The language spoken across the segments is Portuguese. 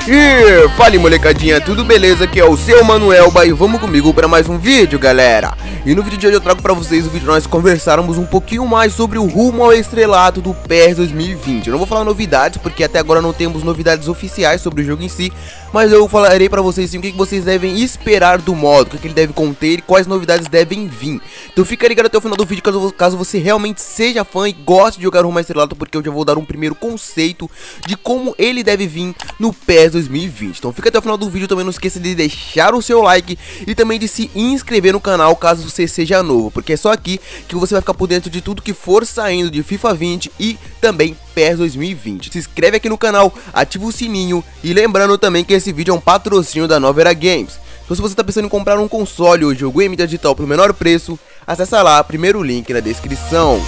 E fala molecadinha, tudo beleza? Aqui é o seu Manuelba e vamos comigo para mais um vídeo, galera. E no vídeo de hoje eu trago para vocês o vídeo nós conversarmos um pouquinho mais sobre o rumo ao estrelato do PES 2020. Eu não vou falar novidades porque até agora não temos novidades oficiais sobre o jogo em si, mas eu falarei para vocês sim, o que vocês devem esperar do modo, o que ele deve conter e quais novidades devem vir. Então fica ligado até o final do vídeo caso você realmente seja fã e goste de jogar o rumo ao estrelato, porque eu já vou dar um primeiro conceito de como ele deve vir no PES 2020. Então fica até o final do vídeo, também não esqueça de deixar o seu like e também de se inscrever no canal caso você seja novo, porque é só aqui que você vai ficar por dentro de tudo que for saindo de FIFA 20 e também PES 2020. Se inscreve aqui no canal, ativa o sininho e lembrando também que esse vídeo é um patrocínio da Nova Era Games. Então se você está pensando em comprar um console ou jogo em mídia digital pelo menor preço, acessa lá, primeiro link na descrição.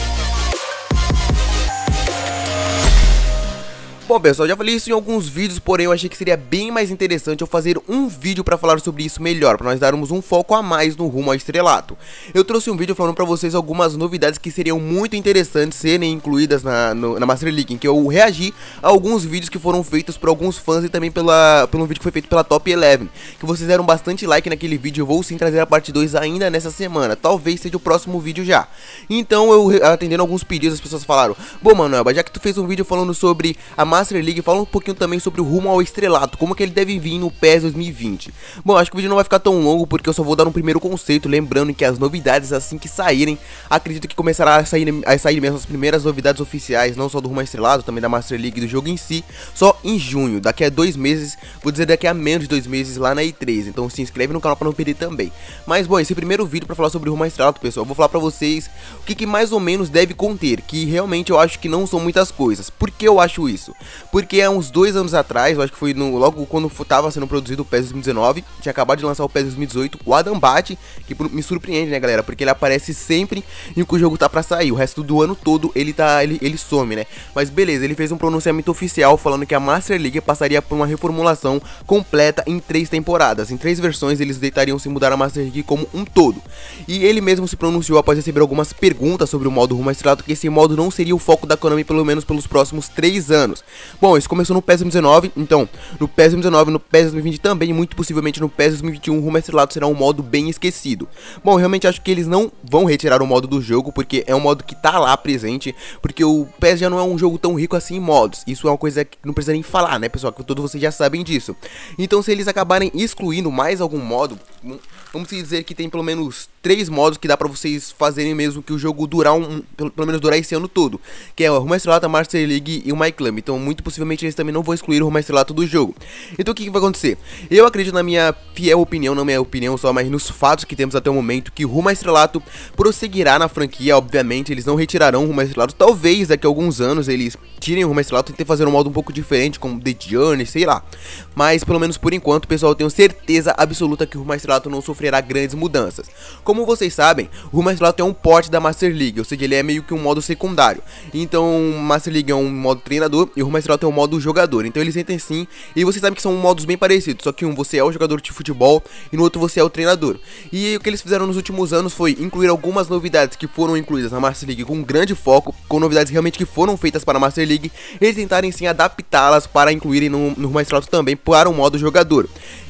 Bom pessoal, já falei isso em alguns vídeos, porém eu achei que seria bem mais interessante eu fazer um vídeo pra falar sobre isso melhor, pra nós darmos um foco a mais no rumo ao estrelato. Eu trouxe um vídeo falando pra vocês algumas novidades que seriam muito interessantes serem incluídas na Master League, em que eu reagi a alguns vídeos que foram feitos por alguns fãs e também pelo vídeo que foi feito pela Top 11, que vocês deram bastante like naquele vídeo. Eu vou sim trazer a parte 2 ainda nessa semana, talvez seja o próximo vídeo já. Então eu, atendendo alguns pedidos, as pessoas falaram: bom Manuel, já que tu fez um vídeo falando sobre a Master League, fala um pouquinho também sobre o rumo ao estrelato, como que ele deve vir no PES 2020. Bom, acho que o vídeo não vai ficar tão longo porque eu só vou dar um primeiro conceito, lembrando que as novidades assim que saírem, acredito que começará a sair mesmo as primeiras novidades oficiais, não só do rumo ao estrelato, também da Master League do jogo em si, só em junho, daqui a 2 meses, vou dizer daqui a menos de 2 meses lá na E3, então se inscreve no canal para não perder também. Mas bom, esse primeiro vídeo para falar sobre o rumo ao estrelato, pessoal, eu vou falar para vocês o que mais ou menos deve conter, que realmente eu acho que não são muitas coisas. Por que eu acho isso? Porque há uns 2 anos atrás, eu acho que foi logo quando estava sendo produzido o PES 2019, tinha acabado de lançar o PES 2018, o Adam Bat, que me surpreende, né, galera, porque ele aparece sempre em que o jogo tá pra sair, o resto do ano todo ele some, né, mas beleza, ele fez um pronunciamento oficial falando que a Master League passaria por uma reformulação completa em 3 temporadas, em 3 versões eles deitariam se mudar a Master League como um todo, e ele mesmo se pronunciou após receber algumas perguntas sobre o modo rumo ao estrelato, que esse modo não seria o foco da Konami pelo menos pelos próximos 3 anos. Bom, isso começou no PES 2019, então no PES 2019, no PES 2020 também, e muito possivelmente no PES 2021, o rumo ao estrelato será um modo bem esquecido. Bom, eu realmente acho que eles não vão retirar o modo do jogo, porque é um modo que tá lá presente, porque o PES já não é um jogo tão rico assim em modos. Isso é uma coisa que não precisa nem falar, né, pessoal, que todos vocês já sabem disso. Então se eles acabarem excluindo mais algum modo, vamos dizer que tem pelo menos 3 modos que dá pra vocês fazerem mesmo que o jogo durar pelo menos durar esse ano todo, que é o rumo ao estrelato, a Master League e o My Club. Então muito possivelmente eles também não vão excluir o rumo ao estrelato do jogo. Então o que vai acontecer? Eu acredito, na minha fiel opinião, não minha opinião só, mas nos fatos que temos até o momento, que o rumo ao estrelato prosseguirá na franquia. Obviamente eles não retirarão o rumo ao estrelato, talvez daqui a alguns anos eles tirem o rumo ao estrelato e tentem fazer um modo um pouco diferente, como The Journey, sei lá. Mas pelo menos por enquanto, pessoal, eu tenho certeza absoluta que o rumo ao estrelato não sofrerá grandes mudanças. Como vocês sabem, o rumo ao estrelato é um port da Master League, ou seja, ele é meio que um modo secundário. Então Master League é um modo treinador e o rumo ao estrelato é um modo jogador. Então eles sentem sim, e vocês sabem que são modos bem parecidos, só que um você é o jogador de futebol e no outro você é o treinador. E o que eles fizeram nos últimos anos foi incluir algumas novidades que foram incluídas na Master League com um grande foco, com novidades realmente que foram feitas para a Master League, eles tentarem sim adaptá-las para incluírem no rumo ao estrelato também para o modo jogador.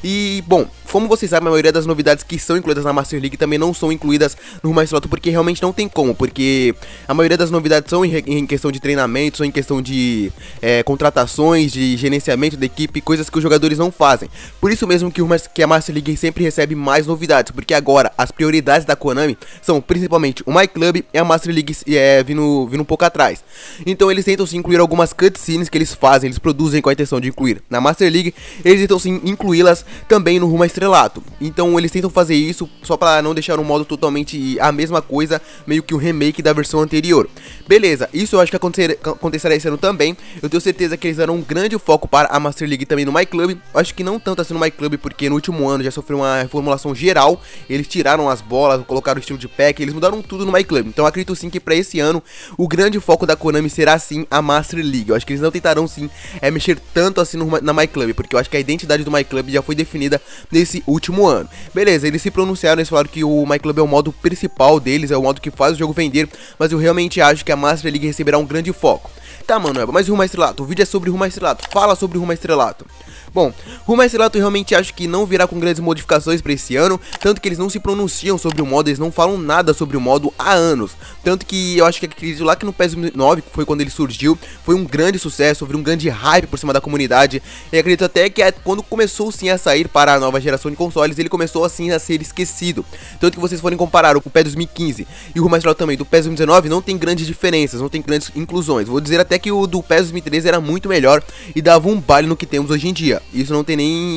E bom, como vocês sabem, a maioria das novidades que são incluídas na Master League também não são incluídas no rumo ao estrelato, porque realmente não tem como, porque a maioria das novidades são em questão de treinamento, são em questão de contratações, de gerenciamento da equipe, coisas que os jogadores não fazem. Por isso mesmo que a Master League sempre recebe mais novidades, porque agora as prioridades da Konami são principalmente o My Club e a Master League vindo um pouco atrás. Então eles tentam sim incluir algumas cutscenes que eles fazem, eles produzem com a intenção de incluir na Master League, eles tentam sim incluí-las também no rumo ao estrelato. Então eles tentam fazer isso só para não deixar um modo totalmente a mesma coisa, meio que o remake da versão anterior. Beleza, isso eu acho que acontecerá esse ano também. Eu tenho certeza que eles darão um grande foco para a Master League também no My Club. Eu acho que não tanto assim no My Club, porque no último ano já sofreu uma reformulação geral. Eles tiraram as bolas, colocaram o estilo de pack, eles mudaram tudo no My Club. Então eu acredito sim que para esse ano o grande foco da Konami será sim a Master League. Eu acho que eles não tentarão sim mexer tanto assim na My Club, porque eu acho que a identidade do My Club já foi definida nesse último ano. Beleza, eles se pronunciaram, eles falaram que o My Club é o modo principal deles, é o modo que faz o jogo vender, mas eu realmente acho que a Master League receberá um grande foco. Tá, mano, mas o rumo ao estrelato, o vídeo é sobre o rumo ao estrelato, fala sobre o rumo ao estrelato. Bom, Rumo ao Estrelato eu realmente acho que não virá com grandes modificações pra esse ano, tanto que eles não se pronunciam sobre o modo, eles não falam nada sobre o modo há anos. Tanto que eu acho que acredito lá que no PES 9, que foi quando ele surgiu, foi um grande sucesso, houve um grande hype por cima da comunidade. E acredito até que quando começou sim a sair para a nova geração de consoles, ele começou assim a ser esquecido. Tanto que vocês forem comparar o PES 2015 e o Rumo ao Estrelato também do PES 2019, não tem grandes diferenças, não tem grandes inclusões. Vou dizer até que o do PES 2013 era muito melhor e dava um baile no que temos hoje em dia. Isso não tem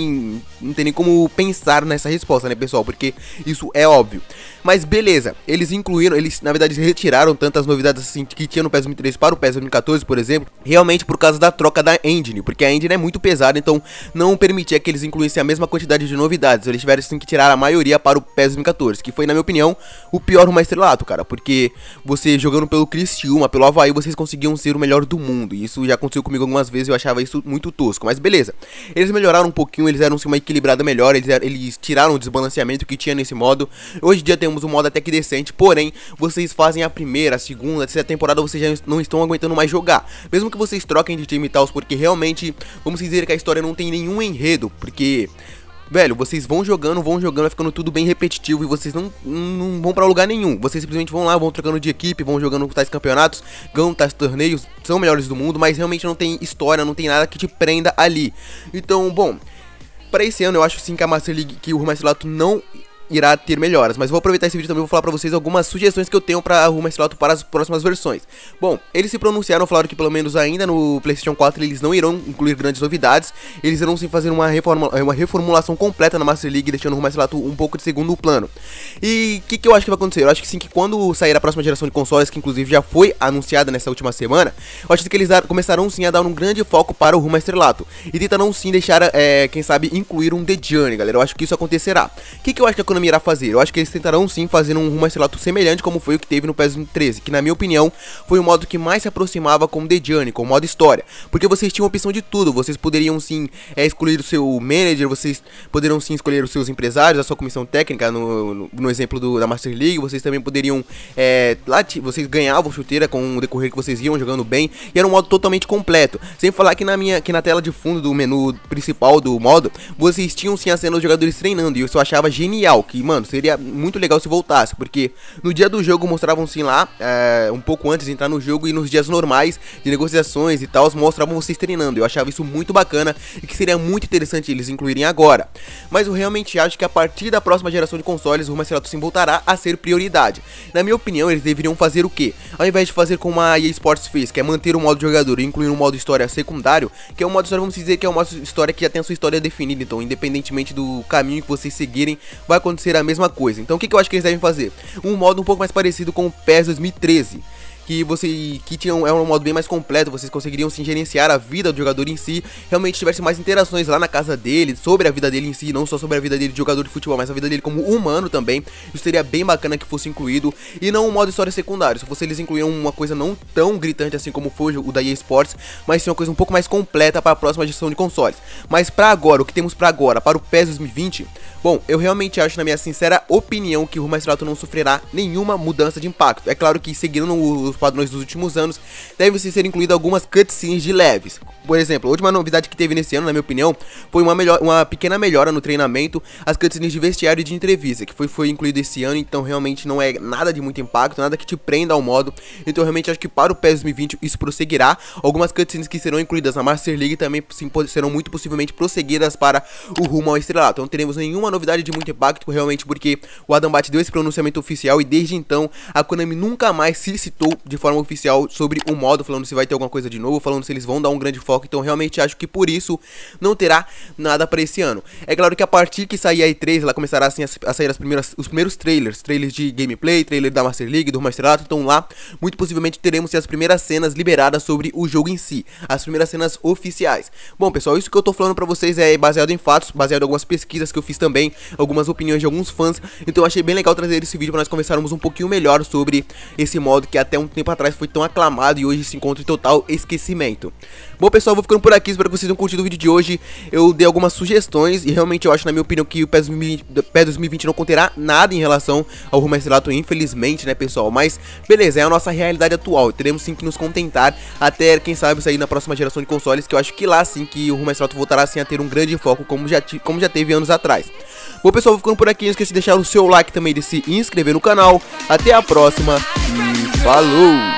nem como pensar nessa resposta, né, pessoal? Porque isso é óbvio. Mas beleza, eles incluíram, eles na verdade retiraram tantas novidades assim que tinha no PES 2013 para o PES 2014, por exemplo, realmente por causa da troca da engine, porque a engine é muito pesada, então não permitia que eles incluíssem a mesma quantidade de novidades. Eles tiveram sim que tirar a maioria para o PES 2014, que foi, na minha opinião, o pior Rumo ao Estrelato, cara, porque você jogando pelo Criciúma, pelo Avaí, vocês conseguiam ser o melhor do mundo, e isso já aconteceu comigo algumas vezes, eu achava isso muito tosco, mas beleza. Eles melhoraram um pouquinho, eles deram uma equilibrada melhor, eles tiraram o desbalanceamento que tinha nesse modo. Hoje em dia temos um modo até que decente, porém, vocês fazem a primeira, a segunda, a terceira temporada, vocês já não estão aguentando mais jogar. Mesmo que vocês troquem de time e tal, porque realmente, vamos dizer que a história não tem nenhum enredo, porque... velho, vocês vão jogando, vai ficando tudo bem repetitivo e vocês não vão pra lugar nenhum. Vocês simplesmente vão lá, vão trocando de equipe, vão jogando tais campeonatos, ganham tais torneios, são melhores do mundo, mas realmente não tem história, não tem nada que te prenda ali. Então, bom, pra esse ano eu acho sim que a Master League, que o Rumo ao Estrelato não irá ter melhoras, mas vou aproveitar esse vídeo também e vou falar pra vocês algumas sugestões que eu tenho pra Rumo ao Estrelato para as próximas versões. Bom, eles se pronunciaram, falaram que pelo menos ainda no PlayStation 4 eles não irão incluir grandes novidades, eles irão sim fazer uma reformulação completa na Master League, deixando o Rumo ao Estrelato um pouco de segundo plano. E o que eu acho que vai acontecer? Eu acho que sim, que quando sair a próxima geração de consoles, que inclusive já foi anunciada nessa última semana, eu acho que eles começarão sim a dar um grande foco para o Rumo ao Estrelato e tentarão sim deixar, quem sabe, incluir um The Journey, galera. Eu acho que isso acontecerá. O que eu acho que a Konami irá fazer? Eu acho que eles tentarão sim fazer um Rumo ao Estrelato semelhante como foi o que teve no PES 2013, que na minha opinião foi o modo que mais se aproximava com The Journey, com o modo história, porque vocês tinham a opção de tudo, vocês poderiam sim escolher o seu manager, vocês poderiam sim escolher os seus empresários, a sua comissão técnica, no exemplo da Master League, vocês também poderiam, vocês ganhavam chuteira com o decorrer que vocês iam jogando bem, e era um modo totalmente completo, sem falar que na tela de fundo do menu principal do modo, vocês tinham sim a cena dos jogadores treinando, e eu só achava genial, que mano, seria muito legal se voltasse, porque no dia do jogo mostravam sim lá, um pouco antes de entrar no jogo, e nos dias normais de negociações e tal, mostravam vocês treinando. Eu achava isso muito bacana e que seria muito interessante eles incluírem agora. Mas eu realmente acho que a partir da próxima geração de consoles, o Rumo ao Estrelato sim voltará a ser prioridade. Na minha opinião, eles deveriam fazer o quê? Ao invés de fazer como a EA Sports fez, que é manter o modo jogador e incluir um modo história secundário, que é um modo história, vamos dizer que é um modo história que já tem a sua história definida, então independentemente do caminho que vocês seguirem, vai acontecer a mesma coisa. Então o que eu acho que eles devem fazer? Um modo um pouco mais parecido com o PES 2013, é um modo bem mais completo, vocês conseguiriam sim gerenciar a vida do jogador em si, realmente tivesse mais interações lá na casa dele, sobre a vida dele em si, não só sobre a vida dele de jogador de futebol, mas a vida dele como humano também. Isso seria bem bacana que fosse incluído, e não um modo história secundário, se fosse eles incluíram uma coisa não tão gritante assim como foi o da EA Sports, mas sim uma coisa um pouco mais completa para a próxima geração de consoles. Mas pra agora, o que temos pra agora, para o PES 2020, bom, eu realmente acho, na minha sincera opinião, que o Rumo ao Estrelato não sofrerá nenhuma mudança de impacto. É claro que, seguindo os padrões dos últimos anos, deve ser incluído algumas cutscenes de leves. Por exemplo, a última novidade que teve nesse ano, na minha opinião, foi uma pequena melhora no treinamento, as cutscenes de vestiário e de entrevista, que foi incluído esse ano, então realmente não é nada de muito impacto, nada que te prenda ao modo. Então eu realmente acho que para o PES 2020 isso prosseguirá. Algumas cutscenes que serão incluídas na Master League também serão muito possivelmente prosseguidas para o Rumo ao Estrelato. Então não teremos nenhuma novidade de muito impacto, realmente, porque o Adam Bat deu esse pronunciamento oficial e desde então a Konami nunca mais se citou de forma oficial sobre o modo, falando se vai ter alguma coisa de novo, falando se eles vão dar um grande foco. Então realmente acho que por isso não terá nada para esse ano. É claro que a partir que sair a E3, ela começará assim a sair os primeiros trailers de gameplay, trailer da Master League, do Rumo ao Estrelato. Então lá, muito possivelmente teremos as primeiras cenas liberadas sobre o jogo em si, as primeiras cenas oficiais. Bom pessoal, isso que eu tô falando pra vocês é baseado em fatos, baseado em algumas pesquisas que eu fiz também, algumas opiniões de alguns fãs. Então eu achei bem legal trazer esse vídeo pra nós conversarmos um pouquinho melhor sobre esse modo que até um tempo atrás foi tão aclamado e hoje se encontra em total esquecimento. Bom, pessoal, eu vou ficando por aqui, espero que vocês tenham curtido o vídeo de hoje. Eu dei algumas sugestões e realmente eu acho, na minha opinião, que o PES 2020 não conterá nada em relação ao Rumo ao Estrelato, infelizmente, né, pessoal? Mas, beleza, é a nossa realidade atual, teremos sim que nos contentar até, quem sabe, sair na próxima geração de consoles, que eu acho que lá sim que o Rumo ao Estrelato voltará sim a ter um grande foco, como já teve anos atrás. Bom, pessoal, vou ficando por aqui, não esqueça de deixar o seu like também, de se inscrever no canal. Até a próxima e falou!